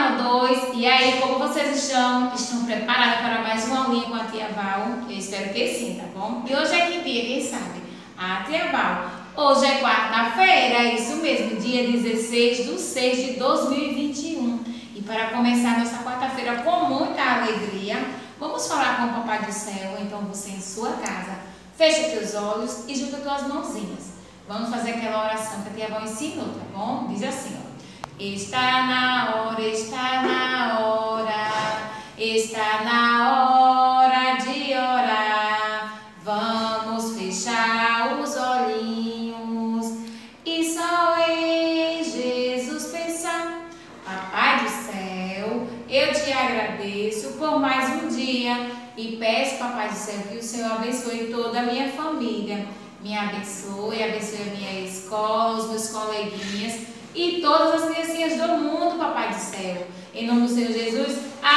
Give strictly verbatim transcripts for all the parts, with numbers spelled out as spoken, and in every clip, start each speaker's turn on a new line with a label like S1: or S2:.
S1: canal dois. E aí, como vocês estão? Estão preparados para mais uma aulinha com a tia Val? Eu espero que sim, tá bom? E hoje é que dia, quem sabe? A tia Val. Hoje é quarta-feira, isso mesmo, dia dezesseis de seis de dois mil e vinte e um. E para começar nossa quarta-feira com muita alegria, vamos falar com o Papai do Céu. Então você em sua casa, fecha teus olhos e junta tuas mãozinhas. Vamos fazer aquela oração que a tia Val ensinou, tá bom? Diz assim, ó. Está na hora, está na hora, está na hora de orar. Vamos fechar os olhinhos e só em Jesus pensar. Papai do Céu, eu te agradeço por mais um dia e peço, Papai do Céu, que o Senhor abençoe toda a minha família. Me abençoe, abençoe a minha escola, os meus coleguinhas e todas as criancinhas do mundo, Papai do Céu. Em nome do Senhor Jesus,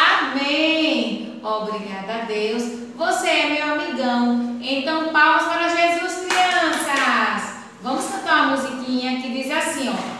S1: amém. Obrigada a Deus. Você é meu amigão. Então, palmas para Jesus, crianças. Vamos cantar uma musiquinha que diz assim, ó.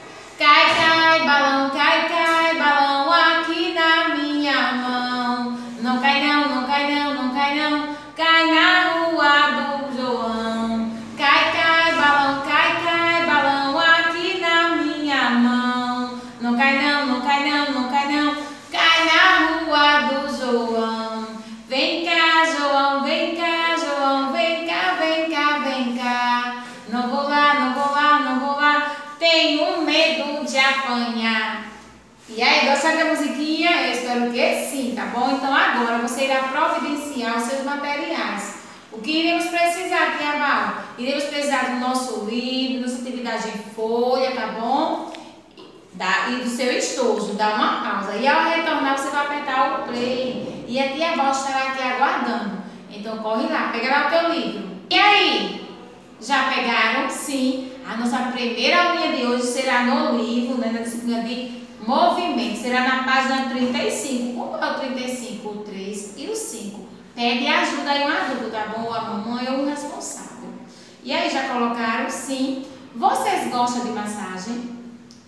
S1: Cai, cai, balão, cai, cai, balão aqui na minha mão. Não cai não, não cai não, não cai não. Cai na rua do João. Cai, cai, balão, cai, cai, balão aqui na minha mão. Não cai não, não cai não, não cai não. Cai na rua do João. Vem cá, João, vem cá, João, vem cá, vem cá, vem cá. Não vou lá, não vou lá, não vou lá. Tenho medo de apanhar. E aí, gostaram da musiquinha? Eu espero que sim, tá bom? Então agora você irá providenciar os seus materiais. O que iremos precisar, tia Val? Iremos precisar do nosso livro, nossa atividade em folha, tá bom? Da, e do seu estojo, dá uma pausa. E ao retornar você vai apertar o play. E a tia Val estará aqui aguardando. Então corre lá, pega lá o teu livro. E aí? Já pegaram? Sim. A nossa primeira aulinha de hoje será no livro, né, na disciplina de movimento. Será na página trinta e cinco. Como é o trinta e cinco? O três e o cinco. Pede ajuda aí um adulto, tá bom? A mamãe ou o responsável. E aí, já colocaram? Sim. Vocês gostam de massagem?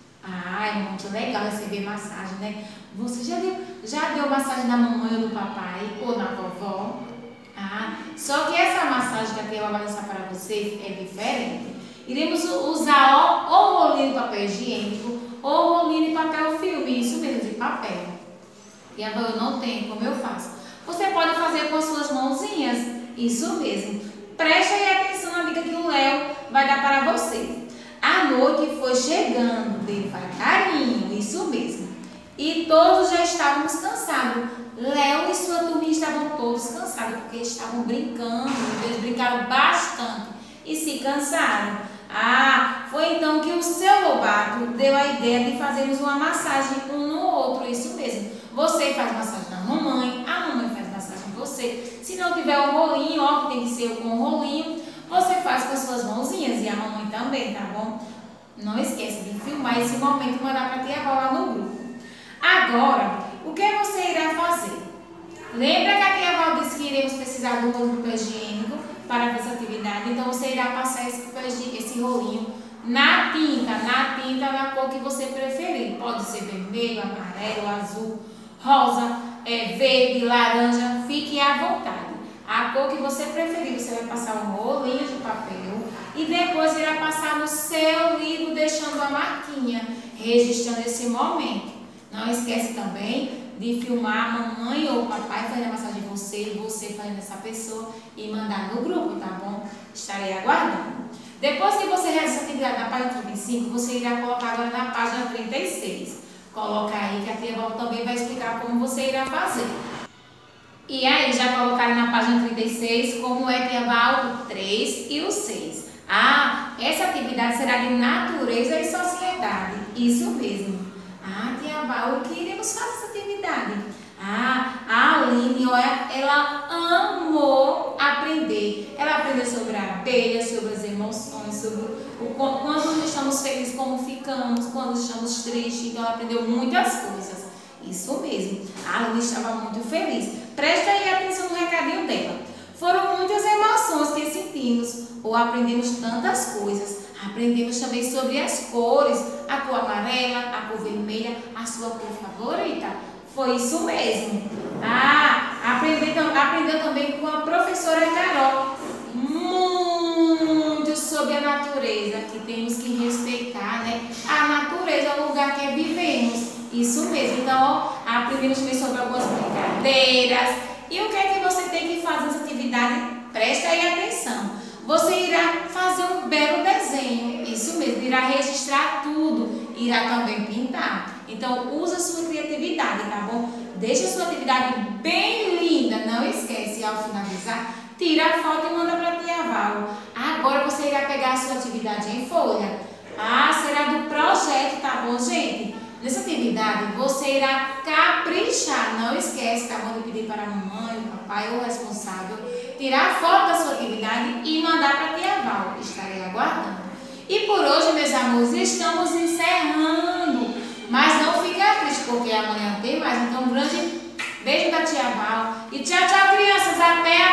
S1: Ah, é muito legal receber massagem, né? Você já deu, já deu massagem na mamãe ou no papai? Ou na vovó? Ah, só que essa massagem que a tia vai lançar para vocês é diferente. Iremos usar ou rolinho de papel higiênico ou rolinho de papel filme, isso mesmo, de papel. E agora eu não tenho, como eu faço? Você pode fazer com as suas mãozinhas, isso mesmo. Preste aí atenção na dica que o Léo vai dar para você. A noite foi chegando devagarinho, isso mesmo. E todos já estávamos cansados. Léo e sua turminha estavam todos cansados, porque estavam brincando, eles brincaram bastante e se cansaram. Ah, foi então que o seu Lobato deu a ideia de fazermos uma massagem um no outro, isso mesmo. Você faz massagem na mamãe, a mamãe faz massagem em você. Se não tiver um rolinho, ó, que tem que ser com um rolinho, você faz com as suas mãozinhas e a mamãe também, tá bom? Não esqueça de filmar esse momento e mandar para a tia Val lá no grupo. Agora, o que você irá fazer? Lembra que a tia Val disse que iremos precisar do rolo papel higiênico para essa atividade? Então você irá passar esse, esse rolinho na tinta, na tinta na cor que você preferir. Pode ser vermelho, amarelo, azul, rosa, é, verde, laranja, fique à vontade. A cor que você preferir, você vai passar um rolinho de papel e depois irá passar no seu livro, deixando a marquinha, registrando esse momento. Não esquece também de filmar a mamãe ou o papai fazendo a massagem em você e você fazendo essa pessoa e mandar no grupo, tá bom? Estarei aguardando. Depois que você realiza essa atividade na página trinta e cinco, você irá colocar agora na página trinta e seis. Coloca aí que a tia Val também vai explicar como você irá fazer. E aí, já colocaram na página trinta e seis como é, tia Val, o três e o seis. Ah, essa atividade será de natureza e sociedade. Isso mesmo. Ah, tia Val, o que iremos fazer essa atividade? Ah, a Aline, olha, ela amou aprender. Ela aprendeu sobre a abelha, sobre as emoções, sobre o, quando estamos felizes, como ficamos, quando estamos tristes. Então, ela aprendeu muitas coisas. Isso mesmo. A Aline estava muito feliz. Presta aí atenção no recadinho dela. Foram muitas emoções que sentimos ou aprendemos tantas coisas. Aprendemos também sobre as cores, a cor amarela, a cor vermelha, a sua cor favorita. Foi isso mesmo. Ah, aprendeu, aprendeu também com a professora Carol muito sobre a natureza, que temos que respeitar, né? A natureza é o lugar que vivemos. Isso mesmo. Então, ó, aprendemos também sobre algumas brincadeiras. E o que é que você tem que fazer nessa atividade? Presta aí atenção. Você irá fazer um belo desenho. Isso mesmo, irá registrar tudo. Irá também pintar. Então, usa a sua criatividade, tá bom? Deixa a sua atividade bem linda. Não esquece, ao finalizar, tira a foto e manda para a tia Val. Agora você irá pegar a sua atividade em folha. Ah, será do projeto, tá bom, gente? Nessa atividade, você irá caprichar. Não esquece, tá bom, de pedir para a mamãe, o papai ou o responsável tirar a foto da sua atividade e mandar para a tia Val. Estarei aguardando. E por hoje, meus amores, estamos encerrando. Mas não fica triste, porque amanhã tem mais. Então, um grande beijo da tia Val. E tchau, tchau, crianças. Até a